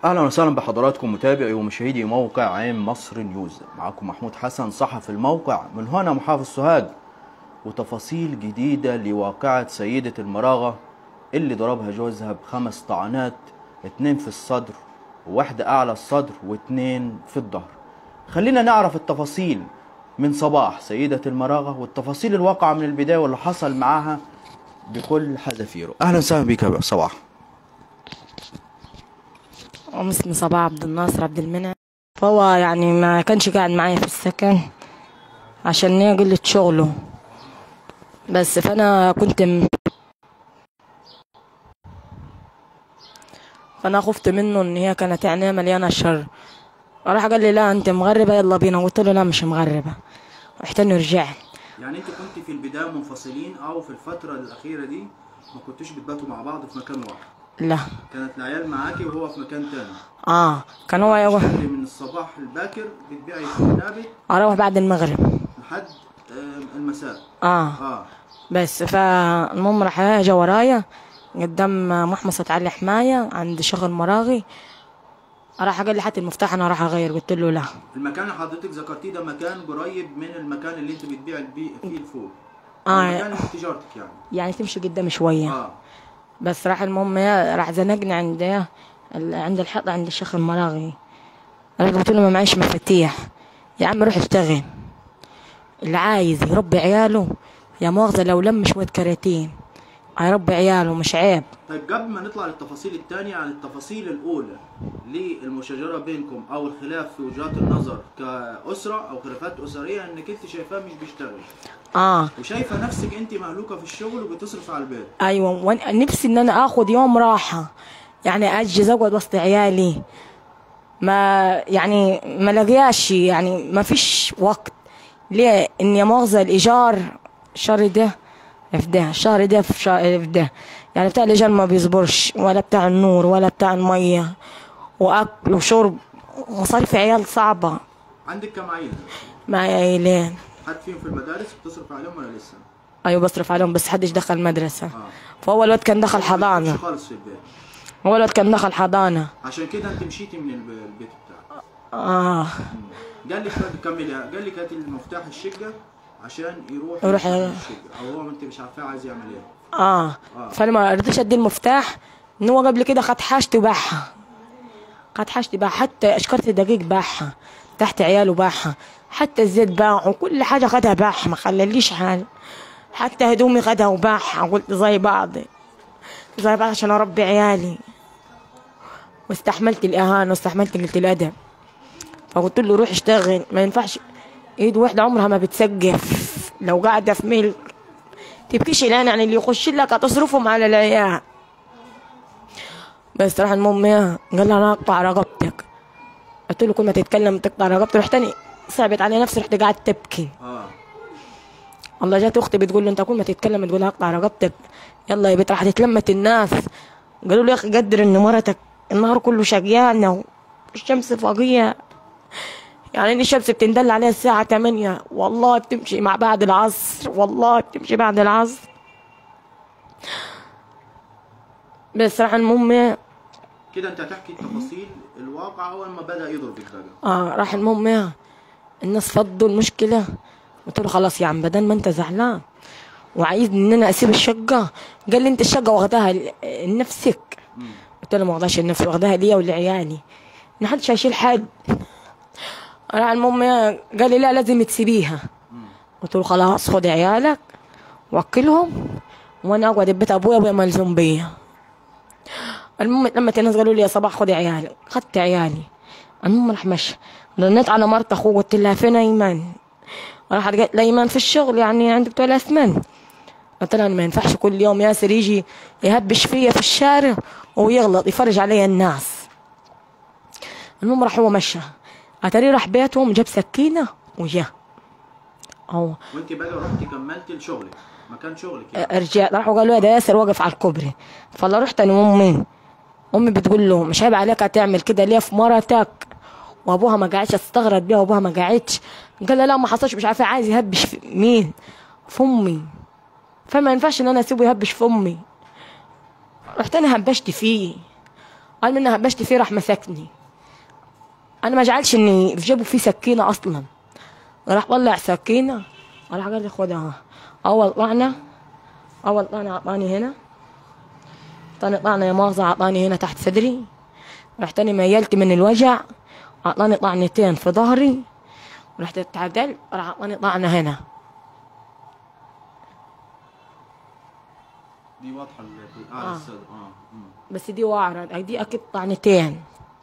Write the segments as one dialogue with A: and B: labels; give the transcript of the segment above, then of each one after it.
A: اهلا وسهلا بحضراتكم متابعي ومشاهدي موقع عين مصر نيوز. معكم محمود حسن صحفي الموقع من هنا محافظ سوهاج، وتفاصيل جديدة لواقعة سيدة المراغة اللي ضربها جوزها ب5 طعنات، 2 في الصدر وواحدة اعلى الصدر و2 في الظهر. خلينا نعرف التفاصيل من صباح سيدة المراغة والتفاصيل الواقعة من البداية واللي حصل معاها بكل حذافيره. اهلا وسهلا بك يا صباح.
B: اسمي صباح عبد الناصر عبد المنعم. فهو يعني ما كانش قاعد معايا في السكن عشان هي قلة شغله، بس فانا خفت منه ان هي كانت عينيها مليانه شر. راح قال لي لا انت مغربه يلا بينا، قلت له لا مش مغربه، رحت اني رجعت.
A: يعني انت كنت في البدايه منفصلين او في الفتره الاخيره دي ما كنتوش بتباتوا مع بعض في مكان واحد؟
B: لا،
A: كانت العيال معاكي وهو في مكان تاني؟
B: كان هو يروح
A: من الصباح الباكر بتبيعي في النابت
B: اروح بعد المغرب
A: لحد المساء.
B: بس فالمهم راح جا ورايا قدام محمصة علي حماية عند شغل مراغي، راح قال لي هات المفتاح انا راح اغير، قلت له لا.
A: المكان اللي حضرتك ذكرتيه ده مكان قريب من المكان اللي انت بتبيع فيه الفول؟ مكان تجارتك يعني
B: تمشي قدام شويه. بس راح المهم راح زنقني عند الحيطه عند الشيخ المراغي. انا قلت له ما معيش مفاتيح. يا عم روح اشتغل، اللي عايز يربي عياله يا مؤاخذه لو لم شويه كراتين هيربي عياله، مش عيب.
A: طيب قبل ما نطلع للتفاصيل الثانيه عن التفاصيل الاولى للمشاجره بينكم او الخلاف في وجهات النظر كاسره او خلافات اسريه، انك انت شايفاه مش بيشتغل وشايفه نفسك انت مهلوكه في الشغل وبتصرف على البيت.
B: ايوه، وانا نفسي ان انا اخد يوم راحه، يعني اجي اقعد وسط عيالي، ما لاقياش، يعني ما فيش وقت. ليه؟ ان يا مؤاخذه الايجار الشهر ده في ده، الشهر ده في ده، يعني بتاع الايجار ما بيصبرش، ولا بتاع النور ولا بتاع الميه واكل وشرب، مصاريف عيال صعبه.
A: عندك كم عيل؟
B: معايا عيلين.
A: حد فيهم في المدارس بتصرف عليهم ولا لسه؟
B: ايوه بصرف عليهم، بس حدش دخل مدرسه. فهو الواد كان دخل حضانه.
A: خالص في البيت.
B: هو الواد كان دخل حضانه،
A: عشان كده انت مشيتي من البيت بتاعك. قال لك كملي، قال لك هاتي المفتاح الشقه عشان يروح الشقه، او هو انت مش عارفاه عايز يعمل ايه.
B: فانا ما رضيتش ادي المفتاح، ان هو قبل كده خد حاجتي وباعها، حتى اشكرت الدقيق باعها، تحت عياله باعها، حتى الزيت باعه وكل حاجه خدها باعها، ما خلاليش حال، حتى هدومي خدها وباعها. قلت زي بعض عشان اربي عيالي، واستحملت الاهانه واستحملت قله الادب. فقلت له روح اشتغل، ما ينفعش ايد واحده عمرها ما بتسقف، لو قاعده في ملك تبكيش الان، يعني اللي يخش لك هتصرفهم على العيال. بس راح المهم قال لي انا اقطع رقبتك، قلت له كل ما تتكلم تقطع رقبتي. رحت تاني صعبت علي نفسي، رحت قاعد تبكي. والله جات اختي بتقول له انت كل ما تتكلم تقول هقطع رقبتك، يلا يا بنت. راح تتلمت الناس قالوا له يا اخي قدر ان مرتك النهار كله شقيانه والشمس فوقيها، يعني ان الشمس بتندل عليها الساعه 8 والله بتمشي مع بعد العصر، والله بتمشي بعد العصر. بس راح المهم
A: كده انت هتحكي تفاصيل الواقع اول ما بدا يضربك بقى.
B: راح المهم الناس فضوا المشكله. قلت له خلاص يا عم بدل ما انت زعلان وعايزني ان انا اسيب الشقه، قال لي انت الشقه واخداها لنفسك. قلت له ما واخداهاش لنفسي، واخداها ليا ولعيالي، ما حدش هيشيل حد. راح المهم قال لي لا لازم تسيبيها. قلت له خلاص خد عيالك وكلهم وانا اقعد ببيت ابويا ملزوم بيا. المهم لما الناس قالوا لي يا صباح خدي عيالك، خدت عيالي. المهم راح مشى، رنيت على مرت اخوه قلت لها فين ايمن؟ راحت قالت لي ايمن في الشغل يعني عند بتوع الاسمنت. قلت لها ما ينفعش كل يوم ياسر يجي يهبش فيا في الشارع ويغلط يفرج عليا الناس. المهم راح هو مشى، اتاري راح بيتهم جاب سكينه وجا.
A: وانت بقى رحتي كملتي لشغلك مكان شغلك يعني؟
B: رجعت راحوا قالوا ده ياسر واقف على الكوبري. فالله رحت انا امي بتقول له مش عيب عليك هتعمل كده ليه في مرتك؟ وابوها ما قاعدش، استغرب بيها وابوها ما قاعدش. قال لا ما حصلش، مش عارفه عايز يهبش في مين؟ في امي، فما ينفعش ان انا اسيبه يهبش في امي. رحت انا هبشت فيه، قال منها هبشت فيه، راح مسكني. انا ما جعلش اني في جيبه فيه سكينه اصلا، راح طلع سكينه، راح قال لي خدها. اول طعنه اعطاني هنا، ثاني طعنه يا مؤاخذه اعطاني هنا تحت صدري، رحت تاني ميلت من الوجع، اعطاني طعنتين في ظهري، ورحت اتعدل، راح اعطاني طعنه هنا.
A: دي واضحه الاعلى الصدر.
B: بس دي واعرة، دي اكيد طعنتين.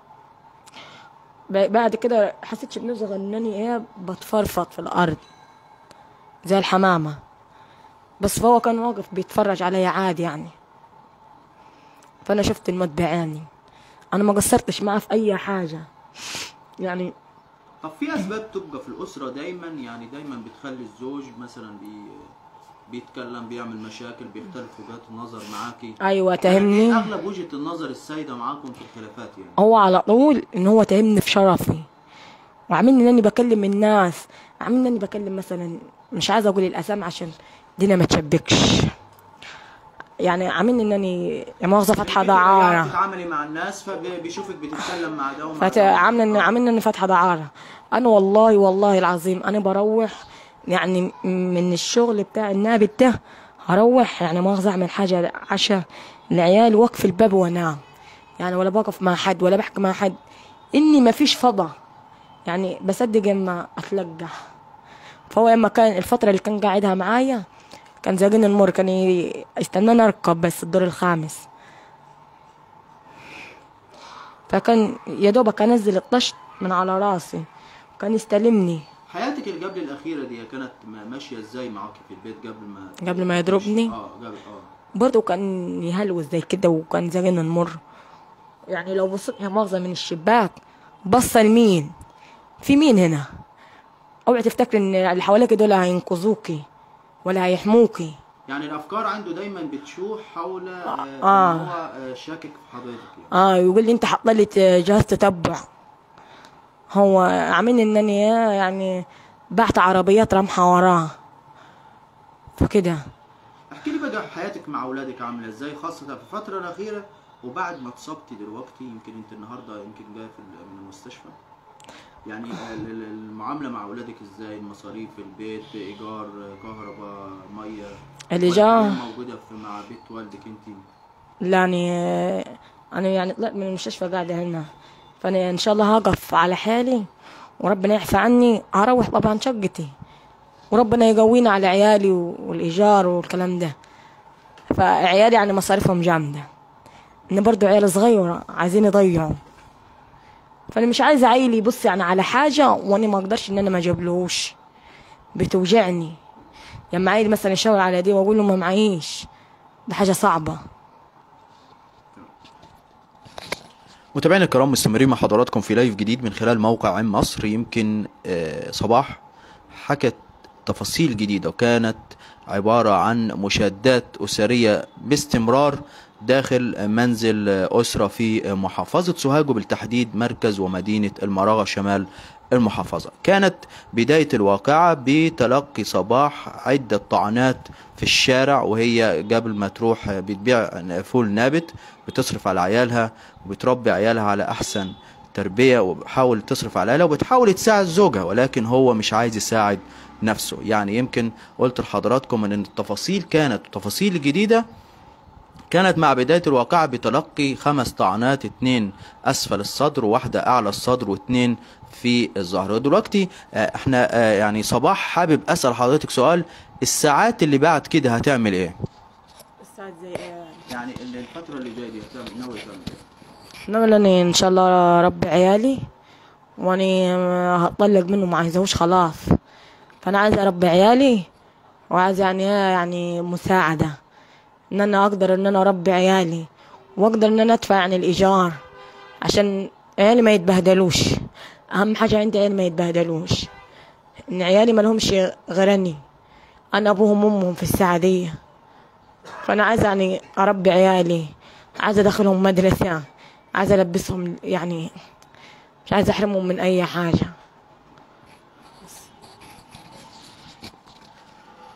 B: بعد كده حسيتش بنزغه انني ايه بتفرفط في الارض زي الحمامه، بس فهو كان واقف بيتفرج عليا عادي يعني. فانا شفت الموت بعيني، انا ما قصرتش معاه في اي حاجه يعني.
A: طب في اسباب تبقى في الاسره دايما، يعني دايما بتخلي الزوج مثلا بيتكلم، بيعمل مشاكل، بيختلف وجهات النظر معاكي؟
B: ايوه تهمني.
A: يعني اغلب وجهه النظر السائده معاكم في الخلافات يعني؟
B: هو على طول ان هو تهمني في شرفي، وعاملني انني بكلم الناس، عاملني انني بكلم مثلا، مش عايزه اقول الاسامي عشان دينا ما تشبكش، يعني عاملني انني يا مؤاخذه فاتحه دعاره.
A: يعني بتتعاملي مع الناس فبيشوفك بتتكلم مع ده ومع ده،
B: عاملني اني فاتحه دعاره. انا والله العظيم انا بروح يعني من الشغل بتاع النابت ده، هروح يعني مؤاخذه اعمل حاجه عشاء العيال واقف الباب وانام، يعني ولا بقف مع حد ولا بحكي مع حد، اني ما فيش فضا يعني، بصدق اما اتلقح. فهو اما كان الفتره اللي كان قاعدها معايا كان زاقين المر، كان يستناني اركب بس الدور الخامس، فكان يا دوبك انزل الطشت من على راسي وكان يستلمني.
A: حياتك اللي قبل الاخيره دي كانت ماشيه ازاي معاك في البيت
B: قبل ما يضربني؟
A: قبل
B: برضه كان يهلوس زي كده، وكان زاقين المر، يعني لو بصيت يا مؤاخذه من الشباك بصه لمين، في مين هنا، اوعي تفتكر ان اللي حواليك دول هينقذوكي ولا هيحموكي.
A: يعني الافكار عنده دايما بتشوح حول ان هو شاكك في حضرتك
B: يعني. يقول لي انت حاط لي جهاز تتبع، هو عاملني انني يعني بعت عربيات رمحه وراه فكده.
A: احكي لي بقى حياتك مع اولادك عامله ازاي، خاصه في الفتره الاخيره وبعد ما اتصبتي دلوقتي، يمكن انت النهارده يمكن جايه من المستشفى، يعني المعامله مع اولادك ازاي، المصاريف البيت، ايجار، كهرباء، ميه،
B: الايجار
A: موجوده مع بيت والدك انت؟
B: يعني انا يعني طلعت من المستشفى قاعده هنا، فانا ان شاء الله هقف على حالي وربنا يعفى عني، هروح طبعا شقتي وربنا يقوينا على عيالي والايجار والكلام ده. فعيالي يعني مصاريفهم جامده، ان برضو عيال صغيره عايزين يضيعوا، فانا مش عايزه عيلي يبص يعني على حاجه وانا ما اقدرش ان انا ما اجيبلهوش، بتوجعني لما عيلي مثلا يشاور على دي واقول له ما معيش، ده حاجه صعبه.
A: متابعينا الكرام، مستمرين مع حضراتكم في لايف جديد من خلال موقع عين مصر. يمكن صباح حكت تفاصيل جديدة، وكانت عبارة عن مشادات أسرية باستمرار داخل منزل أسرة في محافظة سوهاج، وبالتحديد مركز ومدينة المراغة شمال المحافظة. كانت بداية الواقعة بتلقي صباح عدة طعنات في الشارع، وهي قبل ما تروح بتبيع فول نابت، بتصرف على عيالها وبتربي عيالها على أحسن تربية، وبتحاول تصرف على عيالها وبتحاول تساعد زوجها، ولكن هو مش عايز يساعد نفسه. يعني يمكن قلت لحضراتكم ان التفاصيل كانت تفاصيل جديدة، كانت مع بداية الواقعة بتلقي 5 طعنات، 2 أسفل الصدر وواحدة أعلى الصدر و2 في الظهر. ودلوقتي احنا يعني صباح حابب أسأل حضرتك سؤال، الساعات اللي بعد كده هتعمل ايه؟
B: الساعات زي ايه
A: يعني الفترة اللي جاية دي ناوي تعمل ايه؟
B: ناوي اني ان شاء الله اربي عيالي، واني هطلق منه ما عايزهوش خلاص، فانا عايزه اربي عيالي، وعايزه يعني مساعده ان انا اقدر ان انا اربي عيالي، واقدر ان انا ادفع عن الايجار عشان عيالي ما يتبهدلوش. اهم حاجه عندي عيالي ما يتبهدلوش، ان عيالي ما لهمش غيرني، انا ابوهم وامهم في السعوديه، فانا عايزه يعني اربي عيالي، عايزه ادخلهم مدرسه، عايزه البسهم، يعني مش عايزه احرمهم من اي حاجه.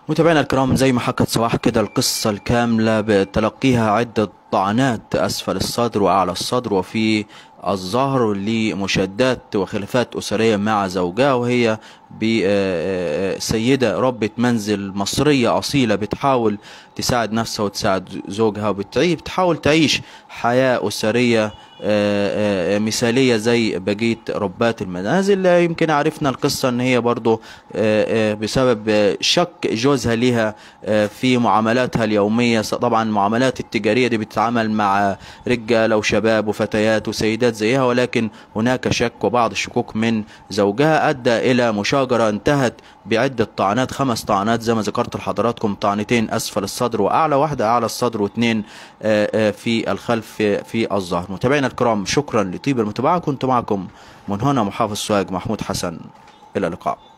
A: متابعينا الكرام، زي ما حكت صباح كده القصة الكاملة بتلقيها عدة طعنات أسفل الصدر وأعلى الصدر وفي الظهر لمشادات وخلافات أسرية مع زوجها، وهي بسيدة ربة منزل مصرية أصيلة بتحاول تساعد نفسها وتساعد زوجها بتحاول تعيش حياة أسرية مثالية زي بقية ربات المنازل. يمكن عرفنا القصة ان هي برضو بسبب شك جوزها ليها في معاملاتها اليومية. طبعا المعاملات التجارية دي بتتعامل مع رجالة وشباب وفتيات وسيدات زيها، ولكن هناك شك وبعض الشكوك من زوجها أدى إلى مشاجرة انتهت بعدة طعنات، 5 طعنات زي ما ذكرت لحضراتكم، طعنتين أسفل الصدر وأعلى، واحدة أعلى الصدر واثنين في الخلف في الظهر. متابعينا الكرام، شكرا لطيب المتابعة، كنت معكم من هنا محافظ سوهاج محمود حسن، إلى اللقاء.